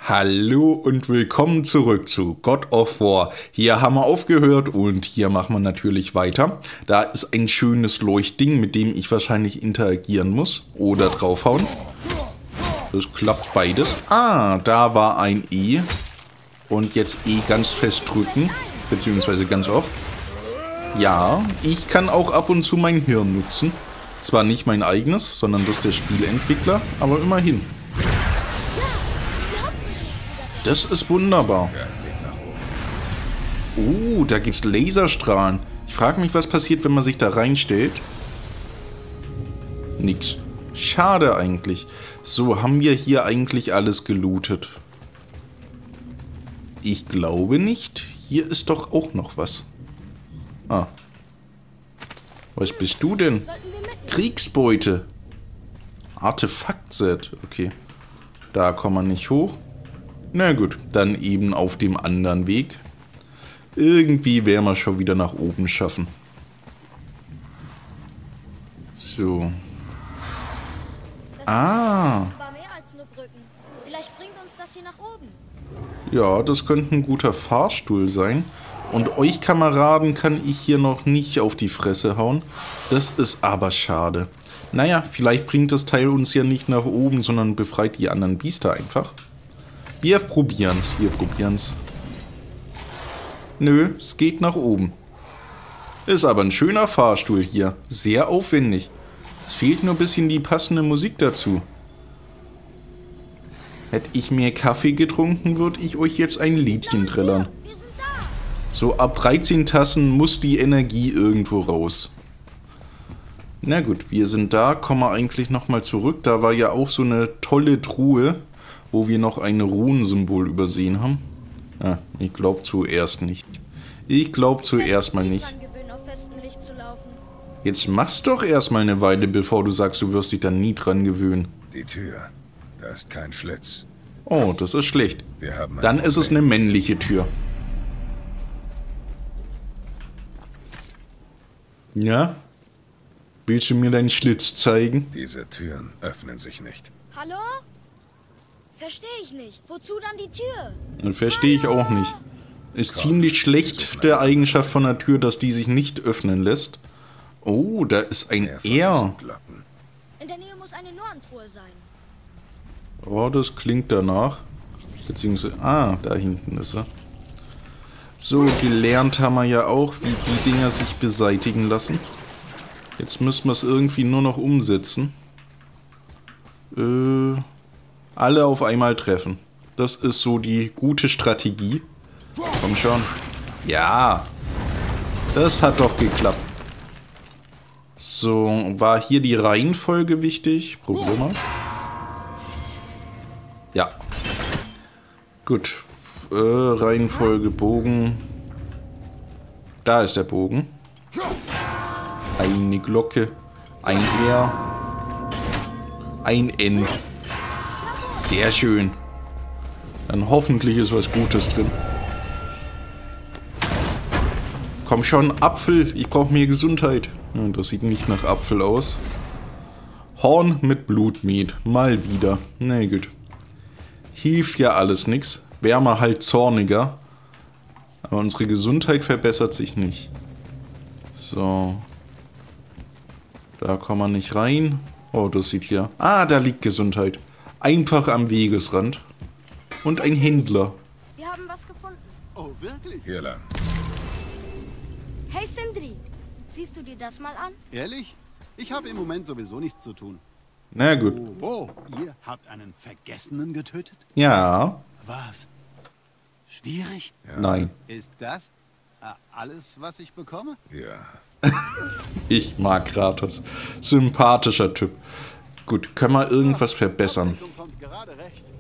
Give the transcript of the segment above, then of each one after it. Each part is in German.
Hallo und willkommen zurück zu God of War. Hier haben wir aufgehört und hier machen wir natürlich weiter. Da ist ein schönes Leuchtding, mit dem ich wahrscheinlich interagieren muss oder draufhauen. Das klappt beides. Ah, da war ein E. Und jetzt E ganz fest drücken, beziehungsweise ganz oft. Ja, ich kann auch ab und zu mein Hirn nutzen. Zwar nicht mein eigenes, sondern das der Spieleentwickler, aber immerhin. Das ist wunderbar. Da gibt's Laserstrahlen. Ich frage mich, was passiert, wenn man sich da reinstellt. Nix. Schade eigentlich. So, haben wir hier eigentlich alles gelootet? Ich glaube nicht. Hier ist doch auch noch was. Ah. Was bist du denn? Kriegsbeute. Artefakt-Set. Okay. Da kommen wir nicht hoch. Na gut, dann eben auf dem anderen Weg. Irgendwie werden wir schon wieder nach oben schaffen. So. Ah. Vielleicht bringt uns das hier nach oben. Ja, das könnte ein guter Fahrstuhl sein. Und euch Kameraden kann ich hier noch nicht auf die Fresse hauen. Das ist aber schade. Naja, vielleicht bringt das Teil uns ja nicht nach oben, sondern befreit die anderen Biester einfach. Wir probieren's, Nö, es geht nach oben. Ist aber ein schöner Fahrstuhl hier. Sehr aufwendig. Es fehlt nur ein bisschen die passende Musik dazu. Hätte ich mehr Kaffee getrunken, würde ich euch jetzt ein Liedchen trällern. So ab 13 Tassen muss die Energie irgendwo raus. Na gut, wir sind da. Kommen wir eigentlich nochmal zurück. Da war ja auch so eine tolle Truhe, wo wir noch ein Runensymbol übersehen haben. Ah, ich glaube zuerst nicht. Ich glaube zuerst mal nicht. Jetzt mach's doch erstmal eine Weile, bevor du sagst, du wirst dich dann nie dran gewöhnen. Die Tür. Da ist kein Schlitz. Oh, das ist schlecht. Wir Dann ist es eine männliche Tür. Ja? Willst du mir deinen Schlitz zeigen? Diese Türen öffnen sich nicht. Hallo? Verstehe ich nicht. Wozu dann die Tür? Das verstehe ich auch nicht. Ist ziemlich schlecht der Eigenschaft von der Tür, dass die sich nicht öffnen lässt. Oh, da ist ein R. In der Nähe muss eine Normtruhe sein. Oh, das klingt danach. Beziehungsweise, da hinten ist er. So, gelernt haben wir ja auch, wie die Dinger sich beseitigen lassen. Jetzt müssen wir es irgendwie nur noch umsetzen. Alle auf einmal treffen. Das ist so die gute Strategie. Komm schon. Ja. Das hat doch geklappt. So, war hier die Reihenfolge wichtig? Probieren wir. Ja. Gut. Reihenfolge Bogen. Da ist der Bogen. Eine Glocke. Ein R. Ein N. Sehr schön. Dann hoffentlich ist was Gutes drin. Komm schon, Apfel. Ich brauche mehr Gesundheit. Ja, das sieht nicht nach Apfel aus. Horn mit Blutmet. Mal wieder. Na gut. Hilft ja alles nix. Wären wir halt zorniger. Aber unsere Gesundheit verbessert sich nicht. So. Da kommen wir nicht rein. Oh, das sieht hier... Ah, da liegt Gesundheit. Einfach am Wegesrand. Und ein Händler. Wir haben was gefunden. Oh, wirklich? Hier lang. Hey Sindri, siehst du dir das mal an? Ehrlich? Ich habe im Moment sowieso nichts zu tun. Na gut. Oh, ihr habt einen Vergessenen getötet? Ja. Was? Schwierig? Ja. Nein. Ist das alles, was ich bekomme? Ja. Ich mag Kratos. Sympathischer Typ. Gut, können wir irgendwas verbessern? Ablenkung kommt gerade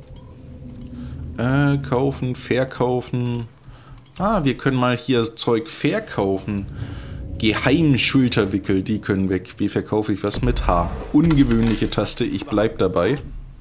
recht. Kaufen, verkaufen. Ah, wir können mal hier Zeug verkaufen. Geheimschulterwickel, die können weg. Wie verkaufe ich was mit H? Ungewöhnliche Taste, ich bleib dabei.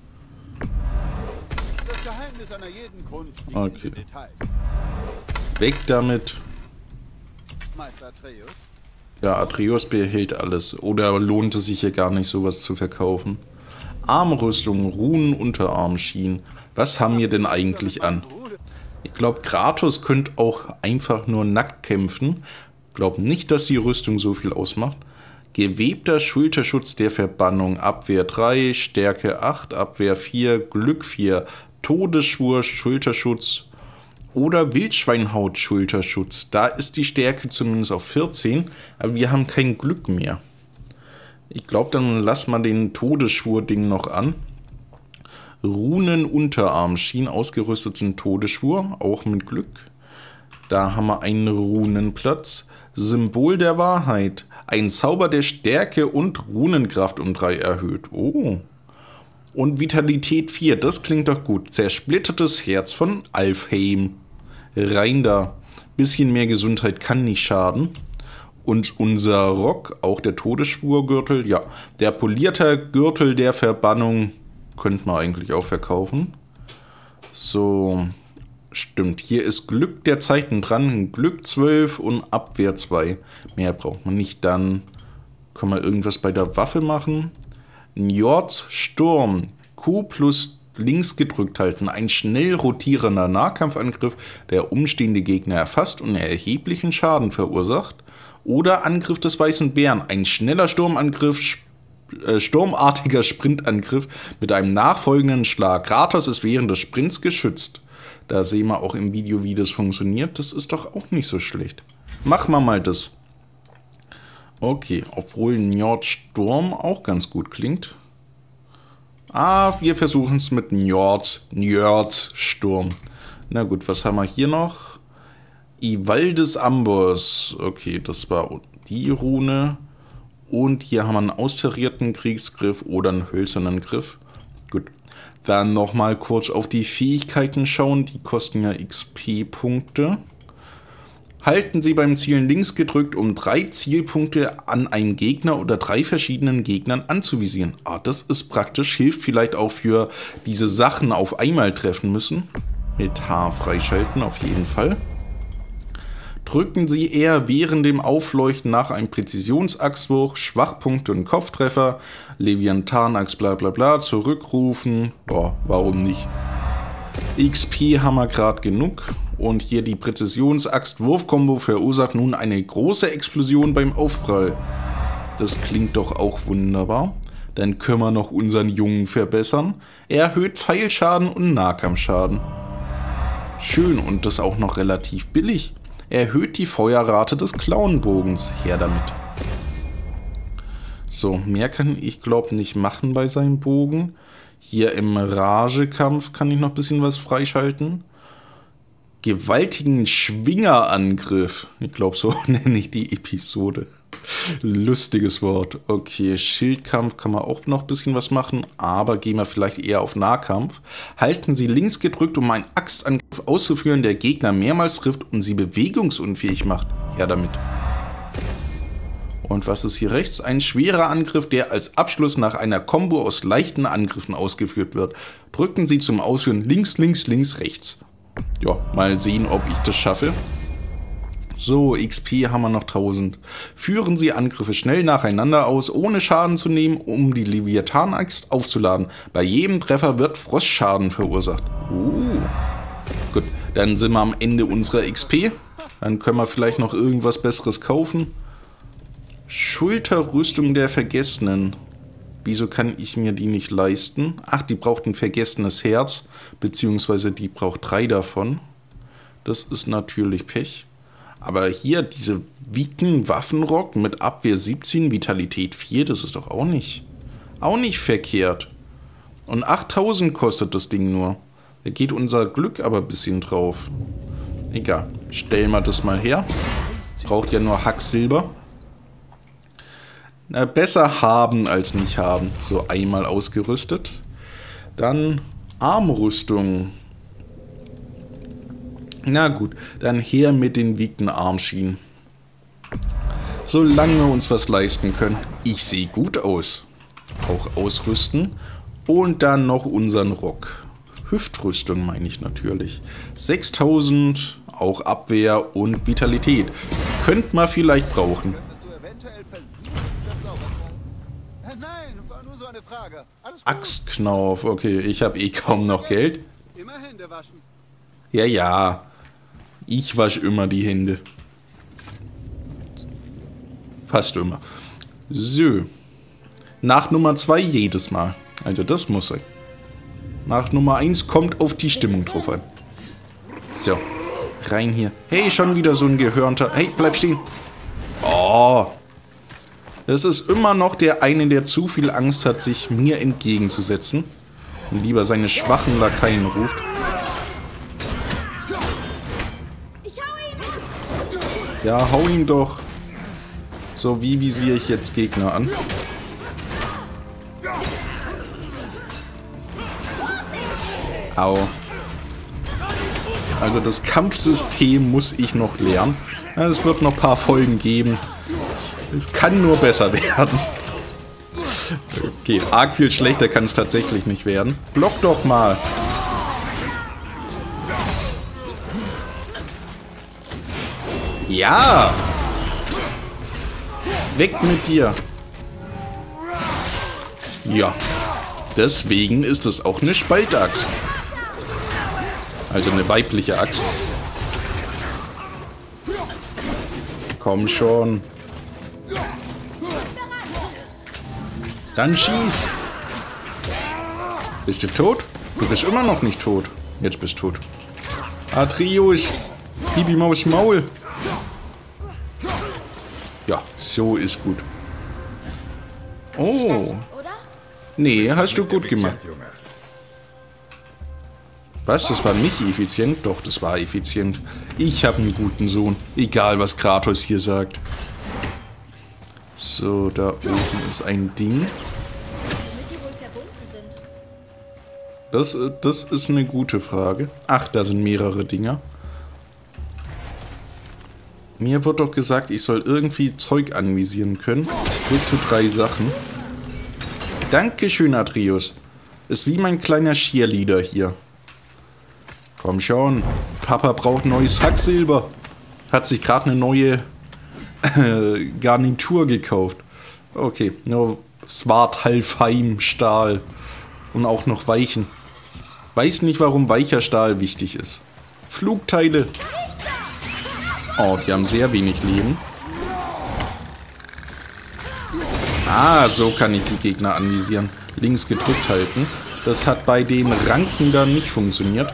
Das Geheimnis einer jeden Kunst liegt Okay. in den Details. Weg damit. Meister Atreus? Ja, Atreus behält alles. Oder lohnt es sich hier gar nicht, sowas zu verkaufen? Armrüstung, Runen, Unterarmschienen. Was haben wir denn eigentlich an? Ich glaube, Kratos könnte auch einfach nur nackt kämpfen. Ich glaube nicht, dass die Rüstung so viel ausmacht. Gewebter Schulterschutz der Verbannung. Abwehr 3, Stärke 8, Abwehr 4, Glück 4, Todesschwur, Schulterschutz oder Wildschweinhaut, Schulterschutz. Da ist die Stärke zumindest auf 14, aber wir haben kein Glück mehr. Ich glaube, dann lassen wir den Todesschwur-Ding noch an. Runen Unterarmschienen, ausgerüsteten Todesschwur, auch mit Glück. Da haben wir einen Runenplatz. Symbol der Wahrheit. Ein Zauber der Stärke und Runenkraft um 3 erhöht. Oh. Und Vitalität 4, das klingt doch gut. Zersplittertes Herz von Alfheim. Rein da. Bisschen mehr Gesundheit kann nicht schaden. Und unser Rock, auch der Todesschwurgürtel, ja. Der polierte Gürtel der Verbannung könnte man eigentlich auch verkaufen. So, stimmt. Hier ist Glück der Zeiten dran. Glück 12 und Abwehr 2. Mehr braucht man nicht. Dann kann man irgendwas bei der Waffe machen. Njords Sturm. Q plus links gedrückt halten. Ein schnell rotierender Nahkampfangriff, der umstehende Gegner erfasst und erheblichen Schaden verursacht. Oder Angriff des Weißen Bären. Ein schneller Sturmangriff, sturmartiger Sprintangriff mit einem nachfolgenden Schlag. Kratos ist während des Sprints geschützt. Da sehen wir auch im Video, wie das funktioniert. Das ist doch auch nicht so schlecht. Machen wir mal das. Okay, obwohl Njord Sturm auch ganz gut klingt. Wir versuchen es mit Njords Sturm. Na gut, was haben wir hier noch? Ivaldes Amboss. Okay, das war die Rune. Und hier haben wir einen austarierten Kriegsgriff oder einen hölzernen Griff. Gut. Dann nochmal kurz auf die Fähigkeiten schauen. Die kosten ja XP-Punkte. Halten Sie beim Zielen links gedrückt, um 3 Zielpunkte an einem Gegner oder 3 verschiedenen Gegnern anzuvisieren. Das ist praktisch. Hilft vielleicht auch für diese Sachen auf einmal treffen müssen. Mit H freischalten auf jeden Fall. Drücken Sie eher während dem Aufleuchten nach einem Präzisionsachswurf, Schwachpunkte und Kopftreffer, Leviathan-Axt bla bla bla, zurückrufen. Warum nicht? XP haben wir gerade genug. Und hier die Präzisionsaxt-Wurf-Kombo verursacht nun eine große Explosion beim Aufprall. Das klingt doch auch wunderbar. Dann können wir noch unseren Jungen verbessern. Er erhöht Pfeilschaden und Nahkampfschaden. Schön, und das auch noch relativ billig. Erhöht die Feuerrate des Klauenbogens. Her damit. So, mehr kann ich glaube nicht machen bei seinem Bogen. Hier im Ragekampf kann ich noch ein bisschen was freischalten. Gewaltigen Schwingerangriff. Ich glaube, so nenne ich die Episode. Lustiges Wort. Okay, Schildkampf kann man auch noch ein bisschen was machen, aber gehen wir vielleicht eher auf Nahkampf. Halten Sie links gedrückt, um einen Axtangriff auszuführen, der Gegner mehrmals trifft und sie bewegungsunfähig macht. Her damit. Und was ist hier rechts? Ein schwerer Angriff, der als Abschluss nach einer Combo aus leichten Angriffen ausgeführt wird. Drücken Sie zum Ausführen links, links, links, rechts. Ja, mal sehen, ob ich das schaffe. So, XP haben wir noch 1000. Führen Sie Angriffe schnell nacheinander aus, ohne Schaden zu nehmen, um die Leviathan-Axt aufzuladen. Bei jedem Treffer wird Frostschaden verursacht. Gut, dann sind wir am Ende unserer XP. Dann können wir vielleicht noch irgendwas Besseres kaufen. Schulterrüstung der Vergessenen. Wieso kann ich mir die nicht leisten? Ach, die braucht ein vergessenes Herz, beziehungsweise die braucht 3 davon. Das ist natürlich Pech. Aber hier diese Viken-Waffenrock mit Abwehr 17, Vitalität 4, das ist doch auch nicht verkehrt. Und 8000 kostet das Ding nur. Da geht unser Glück aber ein bisschen drauf. Egal, stellen wir das mal her. Braucht ja nur Hacksilber. Na, besser haben als nicht haben. So, einmal ausgerüstet. Dann Armrüstung. Na gut, dann her mit den Viken-Armschienen. Solange wir uns was leisten können. Ich sehe gut aus. Auch ausrüsten. Und dann noch unseren Rock. Hüftrüstung meine ich natürlich. 6000, auch Abwehr und Vitalität. Könnte man vielleicht brauchen. Nein, war nur so eine eine Frage. Alles gut. Axtknauf. Okay, ich habe eh kaum noch Geld. Immer Hände waschen. Ja, ja. Ich wasche immer die Hände. Fast immer. So. Nach Nummer 2 jedes Mal. Also das muss sein. Nach Nummer 1 kommt auf die Stimmung drauf an. So. Rein hier. Hey, schon wieder so ein Gehörnter. Hey, bleib stehen. Oh. Das ist immer noch der eine, der zu viel Angst hat, sich mir entgegenzusetzen. Und lieber seine schwachen Lakaien ruft. Ja, hau ihn doch. So, wie visiere ich jetzt Gegner an? Au. Also das Kampfsystem muss ich noch lernen. Ja, es wird noch ein paar Folgen geben. Es kann nur besser werden. Okay, arg viel schlechter kann es tatsächlich nicht werden. Block doch mal. Ja! Weg mit dir. Ja. Deswegen ist es auch eine Spaltaxt. Also eine weibliche Axt. Komm schon. Dann schieß. Bist du tot? Du bist immer noch nicht tot. Jetzt bist du tot. Atreus. Gib ihm aufs Maul. Ja, so ist gut. Oh. Nee, hast du gut gemacht. Was? Das war nicht effizient? Doch, das war effizient. Ich habe einen guten Sohn. Egal, was Kratos hier sagt. So, da oben ist ein Ding. Das ist eine gute Frage. Ach, da sind mehrere Dinger. Mir wird doch gesagt, ich soll irgendwie Zeug anvisieren können. Bis zu 3 Sachen. Dankeschön, Atreus. Ist wie mein kleiner Cheerleader hier. Komm schon. Papa braucht neues Hacksilber. Hat sich gerade eine neue Garnitur gekauft. Okay, nur Svartalfheim Stahl. Und auch noch Weichen. Weiß nicht, warum weicher Stahl wichtig ist. Flugteile. Oh, die haben sehr wenig Leben. Ah, so kann ich die Gegner anvisieren. Links gedrückt halten. Das hat bei den Ranken dann nicht funktioniert.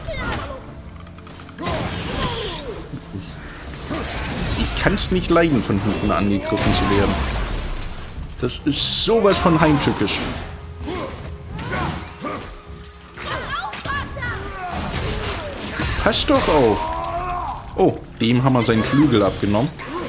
Ich kann es nicht leiden, von hinten angegriffen zu werden. Das ist sowas von heimtückisch. Pass doch auf. Oh, dem haben wir seinen Flügel abgenommen.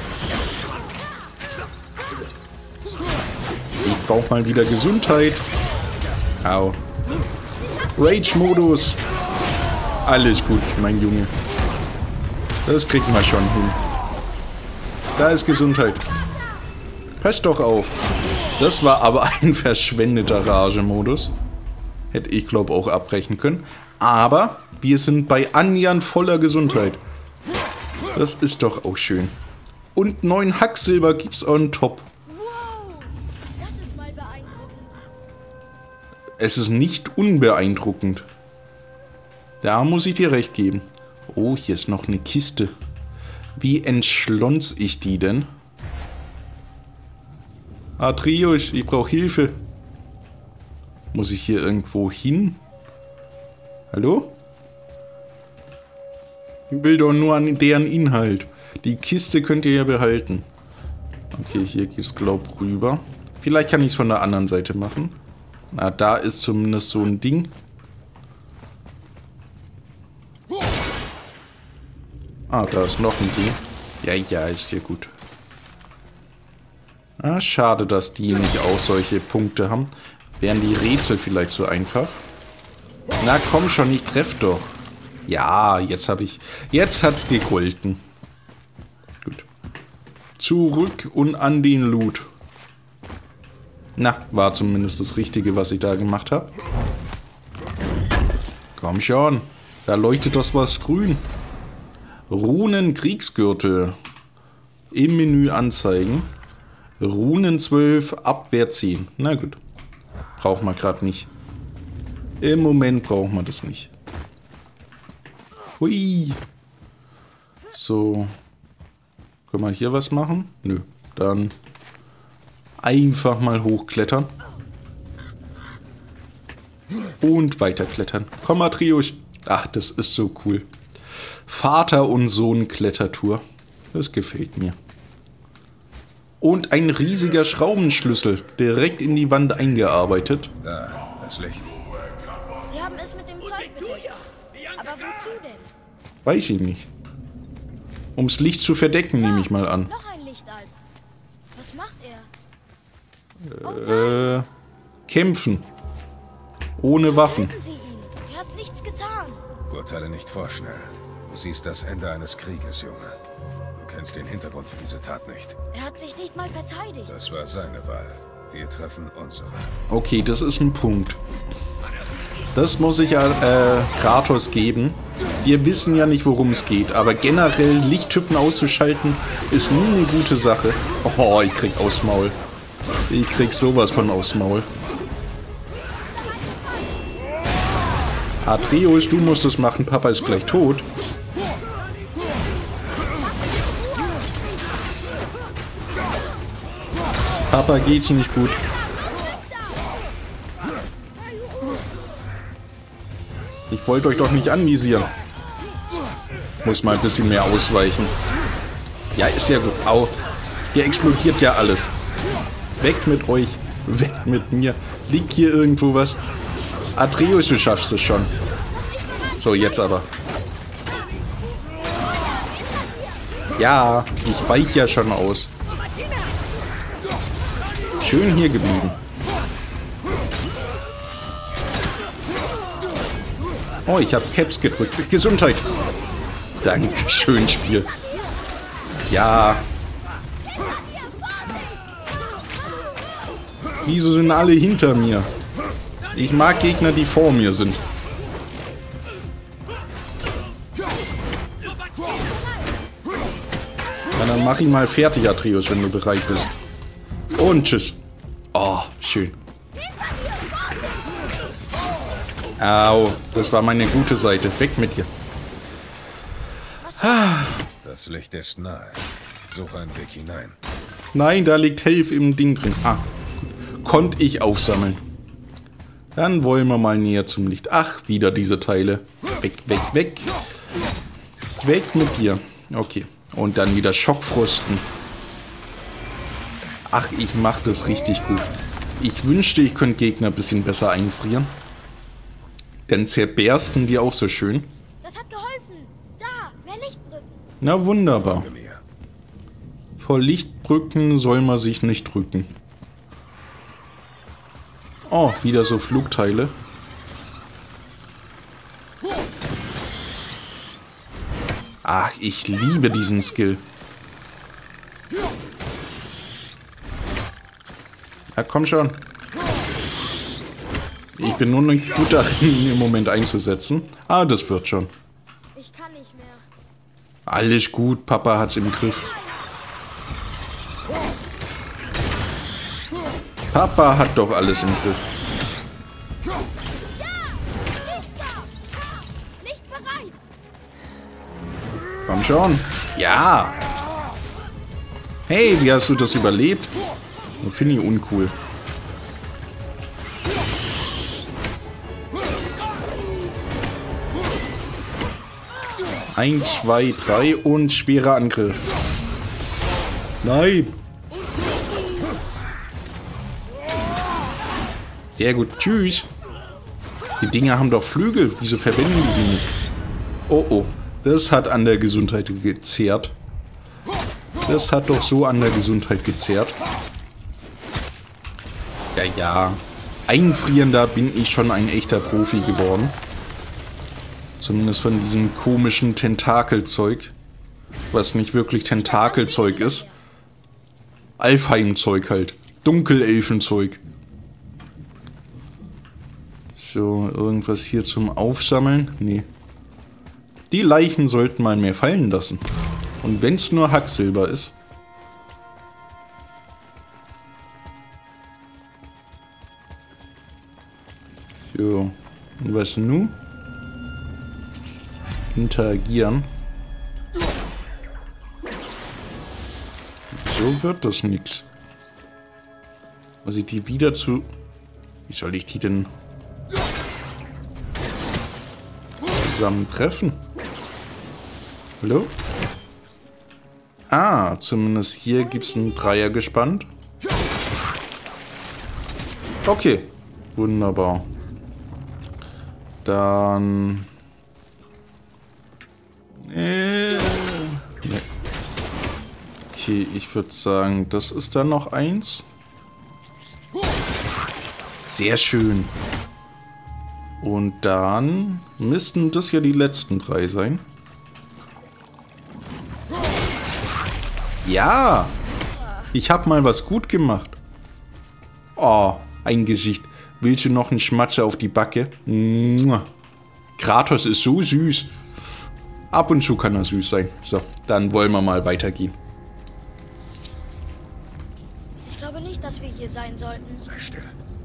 Ich brauche mal wieder Gesundheit. Au. Rage-Modus. Alles gut, mein Junge. Das kriegen wir schon hin. Da ist Gesundheit. Pass doch auf. Das war aber ein verschwendeter Rage-Modus. Hätte ich, glaube auch abbrechen können. Aber wir sind bei annähernd voller Gesundheit. Das ist doch auch schön. Und 9 Hacksilber gibt's on top. Wow, das ist mal beeindruckend. Es ist nicht unbeeindruckend. Da muss ich dir recht geben. Oh, hier ist noch eine Kiste. Wie entschlonz ich die denn? Atreus, ich brauche Hilfe. Muss ich hier irgendwo hin? Hallo? Ich will doch nur an deren Inhalt. Die Kiste könnt ihr ja behalten. Okay, hier geht's glaub rüber. Vielleicht kann ich es von der anderen Seite machen. Na, da ist zumindest so ein Ding. Ah, da ist noch ein Ding. Ja, ja, ist hier gut. Ah, schade, dass die nicht auch solche Punkte haben. Wären die Rätsel vielleicht so einfach? Na komm schon, ich treff doch. Ja, jetzt hat's gegolten. Gut. Zurück und an den Loot. Na, war zumindest das Richtige, was ich da gemacht habe. Komm schon. Da leuchtet das was grün. Runen-Kriegsgürtel. Im Menü anzeigen. Runen 12, Abwehr 10. Na gut. brauchen wir gerade nicht. Im Moment brauchen wir das nicht. Hui. So. Können wir hier was machen? Nö. Dann einfach mal hochklettern. Und weiterklettern. Komm, Atreus. Ach, das ist so cool. Vater und Sohn Klettertour. Das gefällt mir. Und ein riesiger Schraubenschlüssel. Direkt in die Wand eingearbeitet. Da, das Licht. Sie haben es mit dem Zeug bedeckt. Aber wozu denn? Weiß ich nicht. Ums Licht zu verdecken, nehme ich mal an. Noch ein Lichtalb. Was macht er? Kämpfen. Ohne Waffen. Töten Sie ihn. Er hat nichts getan. Urteile nicht vorschnell. Du siehst das Ende eines Krieges, Junge. Du kennst den Hintergrund für diese Tat nicht. Er hat sich nicht mal verteidigt. Das war seine Wahl. Wir treffen unsere. Okay, das ist ein Punkt. Das muss ich Kratos geben. Wir wissen ja nicht, worum es geht, aber generell Lichttypen auszuschalten ist nie eine gute Sache. Oh, ich krieg aufs Maul. Ich krieg sowas von aufs Maul. Atreus, du musst es machen, Papa ist gleich tot. Papa geht's nicht gut. Ich wollte euch doch nicht anvisieren. Muss mal ein bisschen mehr ausweichen. Ja, ist ja gut. Au. Hier explodiert ja alles. Weg mit euch. Weg mit mir. Liegt hier irgendwo was? Atreus, du schaffst es schon. So, jetzt aber. Ja, ich weiche ja schon aus. Schön hier geblieben. Oh, ich habe Caps gedrückt. Gesundheit. Dankeschön, Spiel. Ja. Wieso sind alle hinter mir? Ich mag Gegner, die vor mir sind. Ja, dann mach ihn mal fertig, Atreus, wenn du bereit bist. Und tschüss. Oh, schön. Au, das war meine gute Seite. Weg mit dir. Das Licht ist nahe. Suche einen Weg hinein. Nein, da liegt Helf im Ding drin. Ah, konnte ich aufsammeln. Dann wollen wir mal näher zum Licht. Ach, wieder diese Teile. Weg, weg, weg. Weg mit dir. Okay. Und dann wieder Schockfrosten. Ach, ich mache das richtig gut. Ich wünschte, ich könnte Gegner ein bisschen besser einfrieren. Dann zerbersten die auch so schön. Das hat geholfen. Da, mehr Lichtbrücken. Na wunderbar. Folge mir. Vor Lichtbrücken soll man sich nicht drücken. Oh, wieder so Flugteile. Ach, ich liebe diesen Skill. Ja, komm schon. Ich bin nur nicht gut darin, ihn im Moment einzusetzen. Ah, das wird schon. Ich kann nicht mehr. Alles gut, Papa hat's im Griff. Papa hat doch alles im Griff. Nicht bereit. Komm schon. Ja. Hey, wie hast du das überlebt? Finde ich uncool. Eins, zwei, drei und schwerer Angriff. Nein. Sehr gut. Tschüss. Die Dinger haben doch Flügel. Wieso verwenden die die nicht? Oh, oh. Das hat an der Gesundheit gezehrt. Das hat doch so an der Gesundheit gezehrt. Ja, ja. Einfrieren, da bin ich schon ein echter Profi geworden. Zumindest von diesem komischen Tentakelzeug. Was nicht wirklich Tentakelzeug ist. Alfheim-Zeug halt. Dunkelelfenzeug. So, irgendwas hier zum Aufsammeln? Nee. Die Leichen sollten mal mehr fallen lassen. Und wenn es nur Hacksilber ist. So. Und was nun? Interagieren. So wird das nix. Muss ich die wieder zu... Wie soll ich die denn zusammentreffen? Hallo? Ah, zumindest hier gibt es einen Dreier gespannt. Okay, wunderbar. Dann... Nee. Okay, ich würde sagen, das ist dann noch eins. Sehr schön. Und dann müssten das ja die letzten 3 sein. Ja! Ich habe mal was gut gemacht. Oh, ein Gesicht. Willst du noch einen Schmatzer auf die Backe? Mua. Kratos ist so süß. Ab und zu kann er süß sein. So, dann wollen wir mal weitergehen. Ich glaube nicht, dass wir hier sein sollten. Sei still.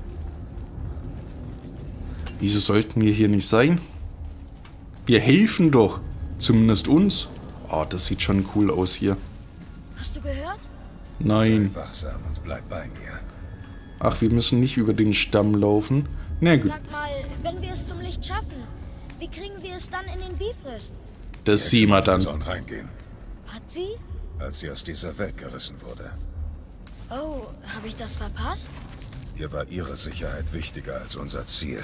Wieso sollten wir hier nicht sein? Wir helfen doch. Zumindest uns. Oh, das sieht schon cool aus hier. Hast du gehört? Nein. Sei wachsam und bleib bei mir. Ach, wir müssen nicht über den Stamm laufen. Na gut, Sag mal, wenn wir es zum Licht schaffen, wie kriegen wir es dann in den Bifrost? das sehen wir dann. sollen reingehen, Hat sie? als sie aus dieser Welt gerissen wurde. Oh, habe ich das verpasst? Ihr war ihre Sicherheit wichtiger als unser Ziel.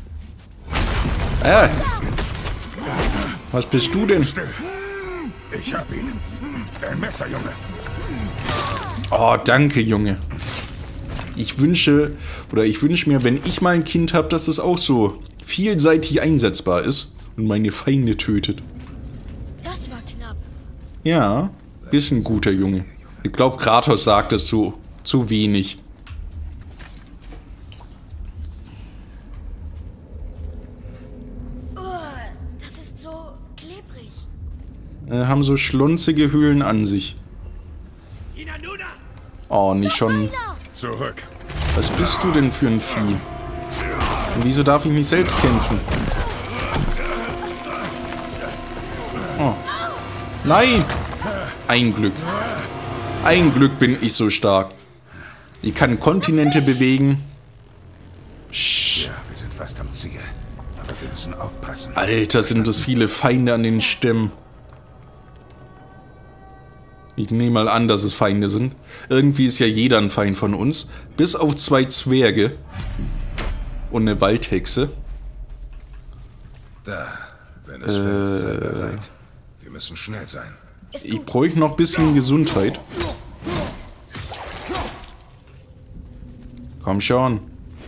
Was bist du denn? Still. Ich hab ihn. Dein Messer, Junge. Oh, danke, Junge. Ich wünsche mir, wenn ich mal ein Kind habe, dass es auch so vielseitig einsetzbar ist und meine Feinde tötet. Das war knapp. Ja, ist ein guter Junge. Ich glaube, Kratos sagt es so zu wenig. Oh, das ist so klebrig. Haben so schlunzige Höhlen an sich. Oh, nicht schon. Zurück. Was bist du denn für ein Vieh? Und wieso darf ich nicht selbst kämpfen? Oh. Nein! Ein Glück. Ein Glück bin ich so stark. Ich kann Kontinente bewegen. Ja, wir sind fast am Ziel. Aber wir müssen aufpassen. Alter, sind das viele Feinde an den Stämmen. Ich nehme mal an, dass es Feinde sind. Irgendwie ist ja jeder ein Feind von uns. Bis auf 2 Zwerge. Und eine Waldhexe. Da, wenn es fällt, sei bereit. Wir müssen schnell sein. Ist Ich gut. bräuchte noch ein bisschen Gesundheit. Komm schon.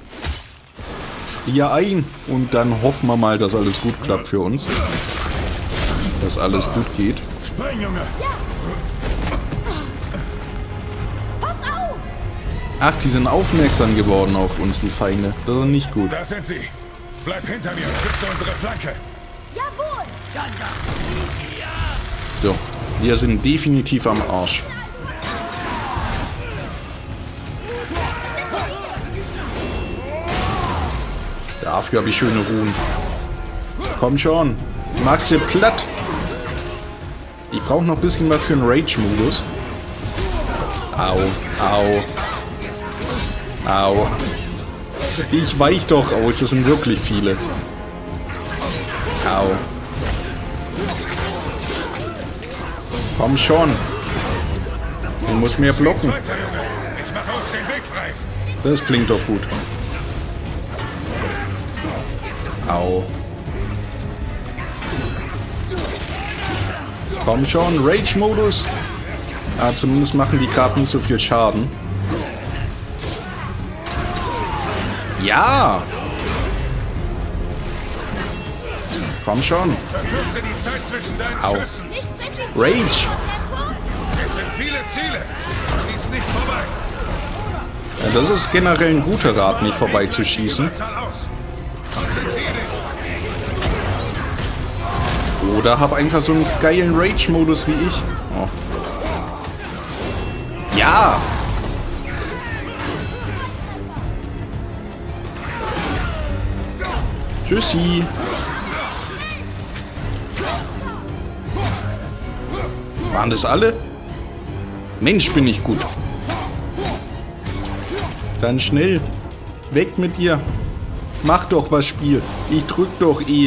Frier ein. Und dann hoffen wir mal, dass alles gut klappt für uns. Dass alles gut geht. Spring, Junge! Pass auf! Ach, die sind aufmerksam geworden auf uns, die Feinde. Das ist nicht gut. Da sind sie. Bleib hinter mir und schütze unsere Flanke. Jawohl! So, wir sind definitiv am Arsch. Dafür habe ich schöne Ruhen. Komm schon. Machst du platt. Ich brauche noch ein bisschen was für einen Rage-Modus. Au, au. Au. Ich weich doch aus, das sind wirklich viele. Au. Komm schon. Du musst mehr blocken. Weiter, Junge. Ich mache uns den Weg frei. Das klingt doch gut. Au. Komm schon, Rage-Modus. Ah, zumindest machen die gerade nicht so viel Schaden. Ja! Komm schon. Verkürze die Zeit zwischen deinen Au. Schüssen. Nicht präzise. Rage! Tempo? Es sind viele Ziele. Schieß nicht vorbei. Ja, das ist generell ein guter Rat, nicht vorbeizuschießen. Überzahl aus. Konzentrier dich. Oder hab einfach so einen geilen Rage-Modus wie ich. Oh. Ja! Tschüssi. Waren das alle? Mensch, bin ich gut. Dann schnell. Weg mit dir. Mach doch was, Spiel. Ich drück doch eh.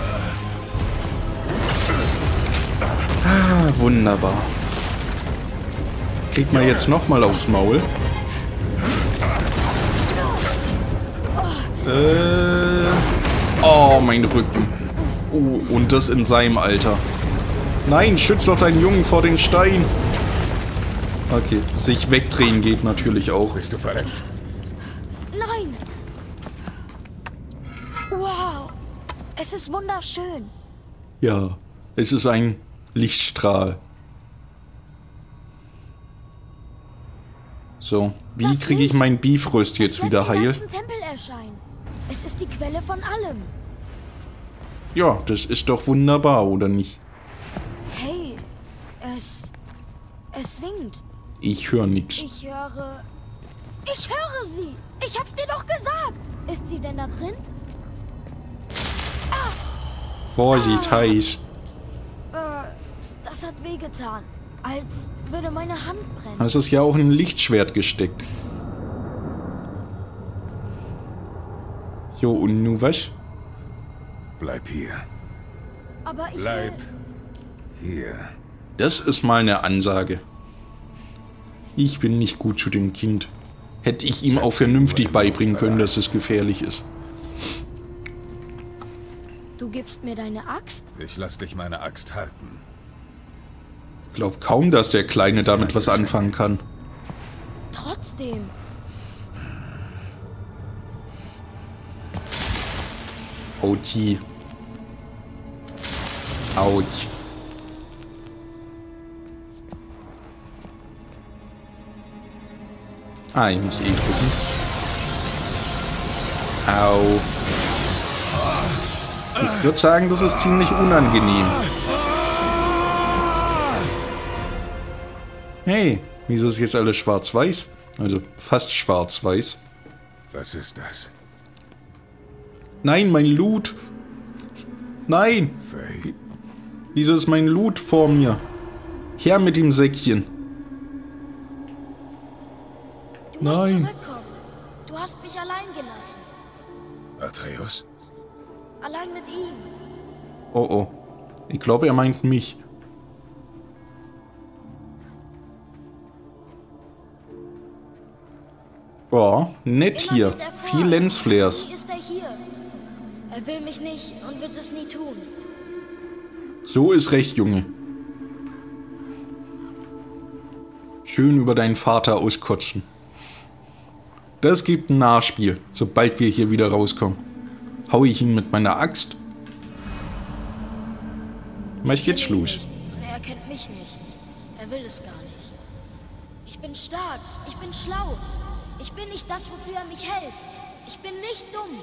Ah, wunderbar. Kriegt man jetzt nochmal aufs Maul. Oh, mein Rücken. Oh, und das in seinem Alter. Nein, schütz doch deinen Jungen vor den Stein. Okay, sich wegdrehen geht natürlich auch. Bist du verletzt? Nein! Wow! Es ist wunderschön. Ja, es ist ein Lichtstrahl. So, wie Das kriege ich Licht. mein Bifröst jetzt Es lässt wieder den heil? ganzen Tempel erscheinen. Es ist die Quelle von allem. Ja, das ist doch wunderbar, oder nicht? Hey, es singt. Ich höre nichts. Ich höre sie. Ich hab's dir doch gesagt. Ist sie denn da drin? Vorsicht, heiß. Das hat wehgetan. Als würde meine Hand brennen. Das ist ja auch ein Lichtschwert gesteckt. Jo, und nu was? Bleib hier. Aber ich Bleib will. hier. Das ist mal eine Ansage. Ich bin nicht gut zu dem Kind. Hätte ich ihm auch vernünftig beibringen können, dass es gefährlich ist. Du gibst mir deine Axt? Ich lass dich meine Axt halten. Ich glaube kaum, dass der Kleine damit was anfangen kann. Trotzdem. Auti. Autsch. Ah, ich muss eh drücken. Au. Ich würde sagen, das ist ziemlich unangenehm. Hey, wieso ist jetzt alles schwarz-weiß? Also fast schwarz-weiß. Was ist das? Nein, mein Loot. Nein. Faye. Wieso ist mein Loot vor mir? Her mit dem Säckchen. Du musst Nein. zurückkommen. Du hast mich allein gelassen. Atreus? Allein mit ihm. Oh oh. Ich glaube, er meint mich. Boah, nett hier. Immer wieder vor. Viel Lensflares. Nie ist er hier. Er will mich nicht und wird es nie tun. So ist recht, Junge. Schön über deinen Vater auskotzen. Das gibt ein Nachspiel, sobald wir hier wieder rauskommen. Hau ich ihn mit meiner Axt. Was geht's Ich kenn ihn los? nicht und er kennt mich nicht. Er will es gar nicht. Ich bin stark. Ich bin schlau. Ich bin nicht das, wofür er mich hält. Ich bin nicht dumm.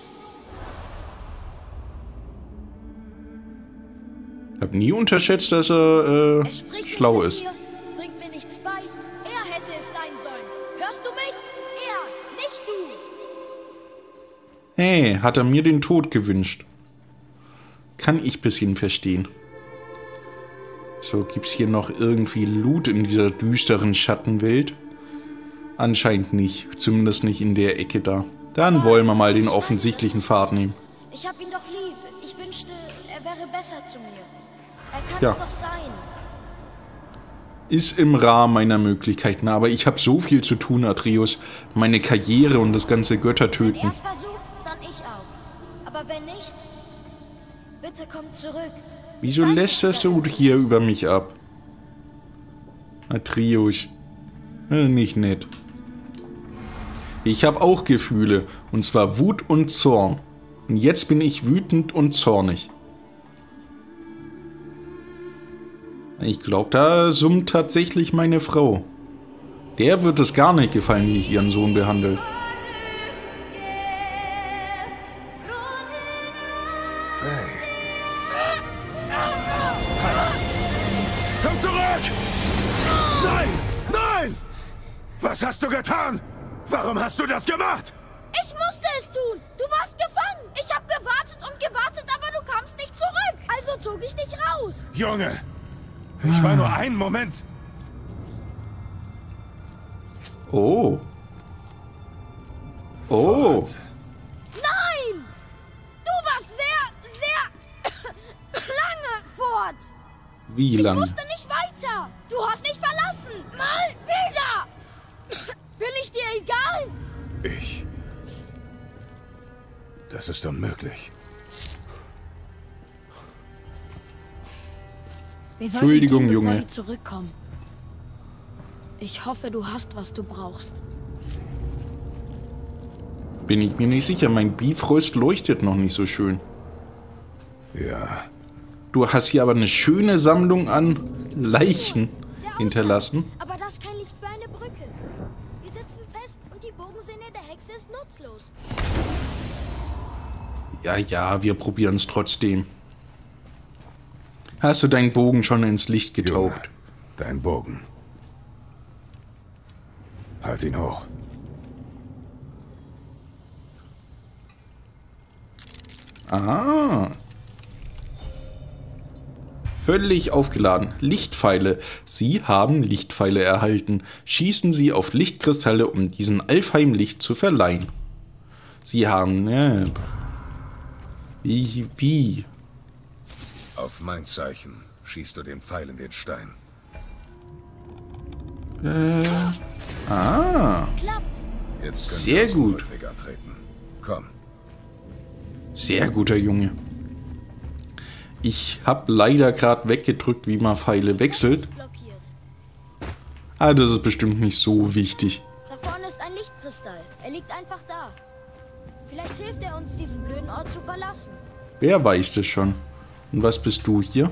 Hab nie unterschätzt, dass er Er spricht schlau nicht ist. mit mir, bringt mir nichts bei. Er hätte es sein sollen. Hörst du mich? Er, nicht du. Hey, hat er mir den Tod gewünscht? Kann ich bisschen verstehen. So, gibt's hier noch irgendwie Loot in dieser düsteren Schattenwelt? Anscheinend nicht. Zumindest nicht in der Ecke da. Dann wollen wir mal den offensichtlichen Pfad nehmen. Ich hab ihn doch lieb. Ich wünschte, er wäre besser zu mir. Er kann Ja. es doch sein. Ist im Rahmen meiner Möglichkeiten, aber ich habe so viel zu tun, Atreus. Meine Karriere und das ganze Wenn er Göttertöten. es versucht, dann ich auch. Aber wenn nicht, bitte komm zurück. Wieso Lass lästerst mich du hier über mich ab? Atreus. Nicht nett. Ich habe auch Gefühle, und zwar Wut und Zorn. Und jetzt bin ich wütend und zornig. Ich glaube, da summt tatsächlich meine Frau. Der wird es gar nicht gefallen, wie ich ihren Sohn behandle. Faye. Komm zurück! Nein! Nein! Was hast du getan? Warum hast du das gemacht? Ich musste es tun. Du warst gefangen. Ich habe gewartet und gewartet, aber du kamst nicht zurück. Also zog ich dich raus. Junge! Ich war nur einen Moment. Oh. Oh. Gott. Nein! Du warst sehr lange fort. Wie Ich lange? musste nicht weiter. Du hast mich verlassen. Mal wieder. Bin ich dir egal? Das ist unmöglich. Wir sollten Entschuldigung, gehen, bevor Junge. die zurückkommen. Ich hoffe, du hast, was du brauchst. Bin ich mir nicht sicher. Mein Bifrost leuchtet noch nicht so schön. Ja, Du hast hier aber eine schöne Sammlung an Leichen Der Ausgang. hinterlassen. Aber das ist kein Licht für eine Brücke. Wir sitzen fest und die Bogensinne der Hexe ist nutzlos. Ja, ja, wir probieren es trotzdem. Hast du deinen Bogen schon ins Licht Junge, getaucht? dein Bogen. Halt ihn hoch. Ah. Völlig aufgeladen. Lichtpfeile. Sie haben Lichtpfeile erhalten. Schießen Sie auf Lichtkristalle, um diesen Alfheim-Licht zu verleihen. Sie haben... Wie? Auf mein Zeichen schießt du den Pfeil in den Stein. Klappt. Jetzt können Sehr wir unseren gut. Rückweg antreten. Komm. Sehr guter Junge. Ich habe leider gerade weggedrückt, wie man Pfeile wechselt. Blockiert. Ah, das ist bestimmt nicht so wichtig. Da vorne ist ein Lichtkristall. Er liegt einfach da. Vielleicht hilft er uns, diesen blöden Ort zu verlassen. Wer weiß das schon? Und was bist du hier?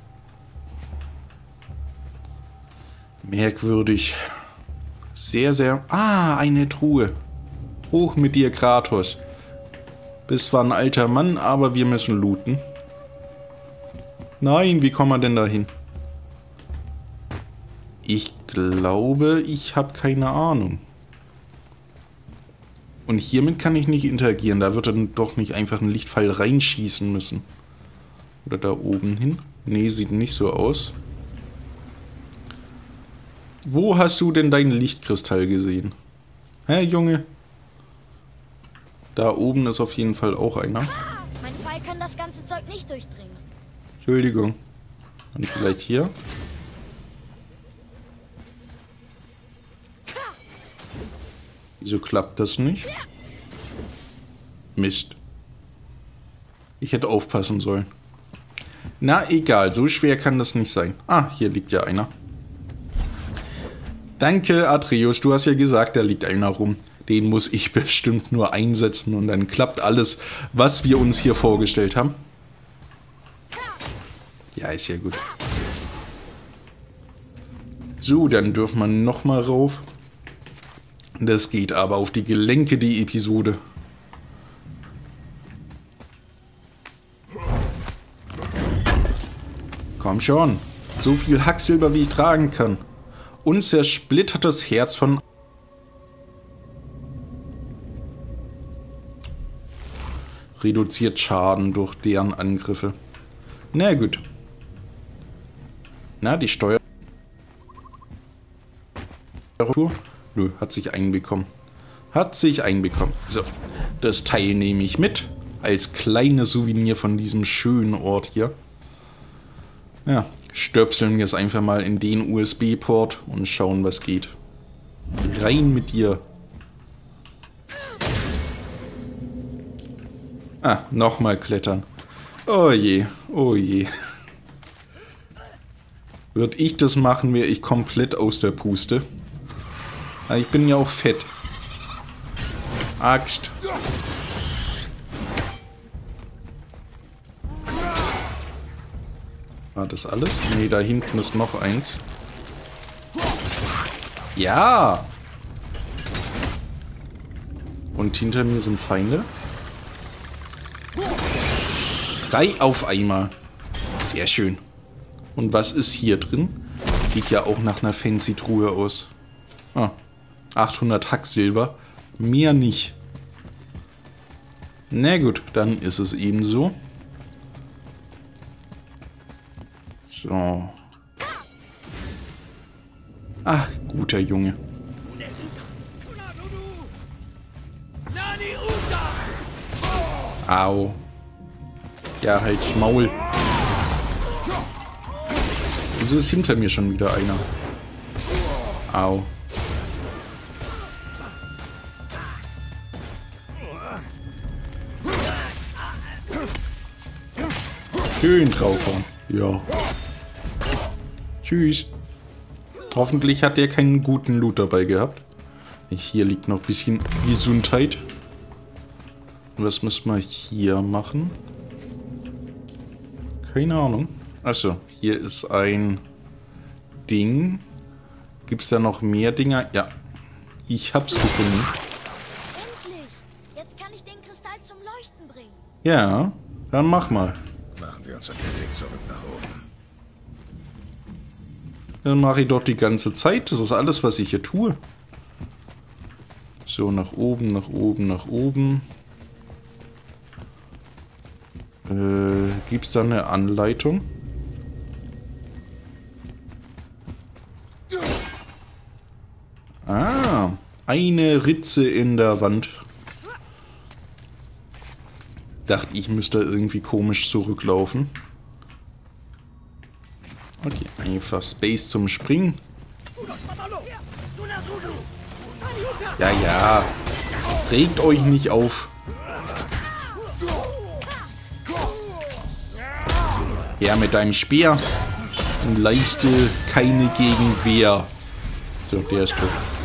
Merkwürdig. Sehr, sehr... Ah, eine Truhe. Hoch mit dir, Kratos. Bist zwar ein alter Mann, aber wir müssen looten. Nein, wie kommen wir denn dahin? Ich glaube, ich habe keine Ahnung. Und hiermit kann ich nicht interagieren. Da wird dann doch nicht einfach ein Lichtpfeil reinschießen müssen. Oder da oben hin. Nee, sieht nicht so aus. Wo hast du denn deinen Lichtkristall gesehen? Hä, Junge? Da oben ist auf jeden Fall auch einer. Mein Pfeil kann das ganze Zeug nicht durchdringen. Entschuldigung. Und vielleicht hier? Wieso klappt das nicht? Mist. Ich hätte aufpassen sollen. Na, egal. So schwer kann das nicht sein. Ah, hier liegt ja einer. Danke, Atreus. Du hast ja gesagt, da liegt einer rum. Den muss ich bestimmt nur einsetzen und dann klappt alles, was wir uns hier vorgestellt haben. Ja, ist ja gut. So, dann dürfen wir nochmal rauf. Das geht aber auf die Gelenke, die Episode. Komm schon. So viel Hacksilber, wie ich tragen kann. Und zersplittertes Herz von... Reduziert Schaden durch deren Angriffe. Na gut. Na, die Steuer... Nö, hat sich einbekommen. Hat sich einbekommen. So, das Teil nehme ich mit. Als kleines Souvenir von diesem schönen Ort hier. Ja, stöpseln wir es einfach mal in den USB-Port und schauen, was geht. Rein mit dir. Ah, nochmal klettern. Oh je, oh je. Würde ich das machen, wäre ich komplett aus der Puste. Aber ich bin ja auch fett. Axt. War das alles? Nee, da hinten ist noch eins. Ja! Und hinter mir sind Feinde. 3 auf einmal. Sehr schön. Und was ist hier drin? Sieht ja auch nach einer Fancy-Truhe aus. Ah, 800 Hacksilber. Mehr nicht. Na gut, dann ist es eben so. So. Ach, guter Junge. Au. Ja, halt's Maul. Wieso ist hinter mir schon wieder einer? Au. Schön draufhauen. Ja. Tschüss. Hoffentlich hat der keinen guten Loot dabei gehabt. Hier liegt noch ein bisschen Gesundheit. Was müssen wir hier machen? Keine Ahnung. Achso, hier ist ein Ding. Gibt es da noch mehr Dinger? Ja. Ich hab's gefunden. Endlich! Jetzt kann ich den Kristall zum Leuchten bringen. Ja, dann mach mal. Machen wir uns auf den Weg zurück nach oben. Dann mache ich doch die ganze Zeit. Das ist alles, was ich hier tue. So, nach oben, nach oben, nach oben. Gibt es da eine Anleitung? Ah, eine Ritze in der Wand. Dachte, ich müsste irgendwie komisch zurücklaufen. Okay, einfach Space zum Springen. Ja, ja. Regt euch nicht auf. Ja, mit deinem Speer. Und leiste keine Gegenwehr. So, der ist tot.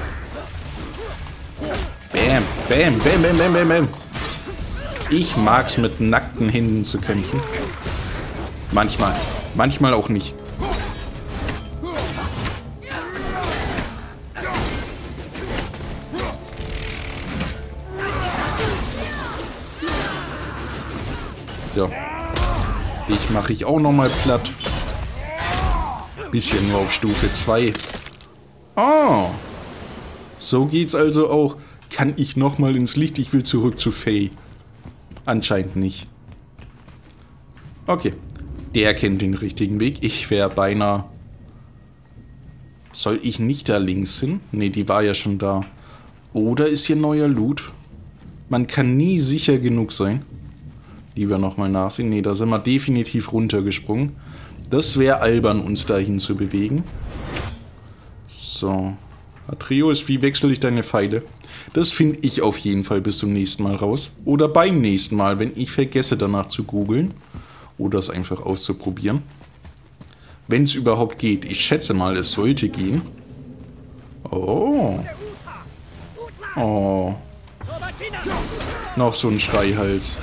Bam, bam, bam, bam, bam, bam, bam. Ich mag's mit nackten Händen zu kämpfen. Manchmal. Manchmal auch nicht. So. Dich mache ich auch nochmal platt. Bisschen nur auf Stufe 2. Oh. So geht's also auch. Kann ich nochmal ins Licht? Ich will zurück zu Faye. Anscheinend nicht. Okay. Der kennt den richtigen Weg. Ich wäre beinahe... Soll ich nicht da links hin? Ne, die war ja schon da. Oder ist hier neuer Loot? Man kann nie sicher genug sein. Lieber nochmal nachsehen. Ne, da sind wir definitiv runtergesprungen. Das wäre albern, uns dahin zu bewegen. So. Atreus, wie wechsle ich deine Pfeile? Das finde ich auf jeden Fall bis zum nächsten Mal raus. Oder beim nächsten Mal, wenn ich vergesse danach zu googeln. Oder es einfach auszuprobieren. Wenn es überhaupt geht. Ich schätze mal, es sollte gehen. Oh. Oh. Noch so ein Schreihals.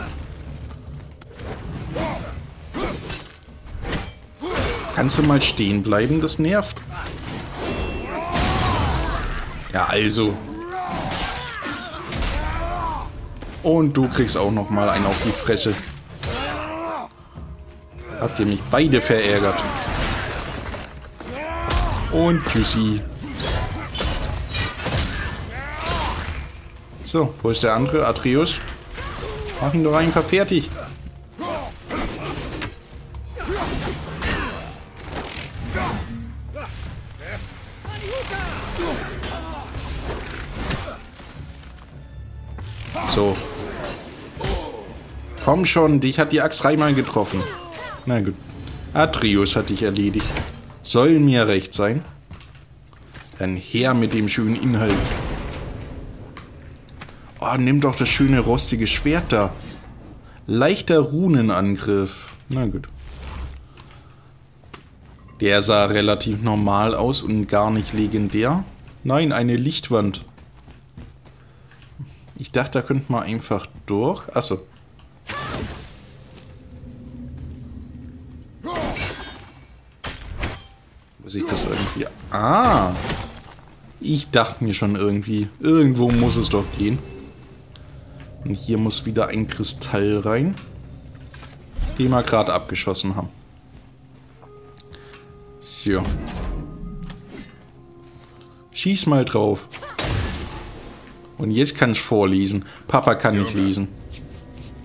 Kannst du mal stehen bleiben? Das nervt. Ja, also. Und du kriegst auch noch mal einen auf die Fresse. Habt ihr mich beide verärgert. Und tschüssi. So, wo ist der andere? Atreus? Mach ihn doch einfach fertig. So. Komm schon, dich hat die Axt dreimal getroffen. Na gut. Atreus hat dich erledigt. Soll mir recht sein. Dann her mit dem schönen Inhalt. Oh, nimm doch das schöne rostige Schwert da. Leichter Runenangriff. Na gut. Der sah relativ normal aus und gar nicht legendär. Nein, eine Lichtwand. Ich dachte, da könnte man einfach durch. Achso. Muss ich das irgendwie... Ah! Ich dachte mir schon irgendwie. Irgendwo muss es doch gehen. Und hier muss wieder ein Kristall rein. Den wir gerade abgeschossen haben. So. Schieß mal drauf. Und jetzt kann ich vorlesen. Papa kann nicht lesen.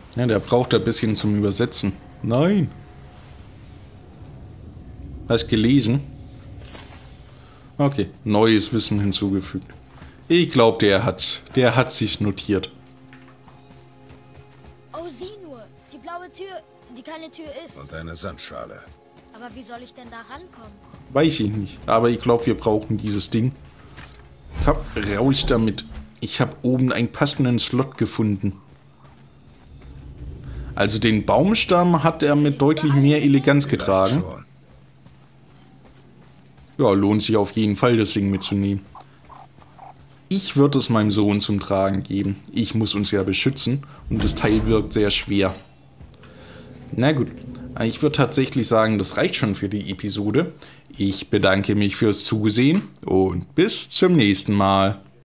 Ja, der braucht ein bisschen zum Übersetzen. Nein. Hast gelesen? Okay, neues Wissen hinzugefügt. Ich glaube, der hat sich notiert. Oh, sieh nur. Die blaue Tür, die keine Tür ist. Und eine Sandschale. Aber wie soll ich denn da rankommen? Weiß ich nicht. Aber ich glaube, wir brauchen dieses Ding. Raus damit. Ich habe oben einen passenden Slot gefunden. Also den Baumstamm hat er mit deutlich mehr Eleganz getragen. Schon. Ja, lohnt sich auf jeden Fall, das Ding mitzunehmen. Ich würde es meinem Sohn zum Tragen geben. Ich muss uns ja beschützen und das Teil wirkt sehr schwer. Na gut, ich würde tatsächlich sagen, das reicht schon für die Episode. Ich bedanke mich fürs Zusehen und bis zum nächsten Mal.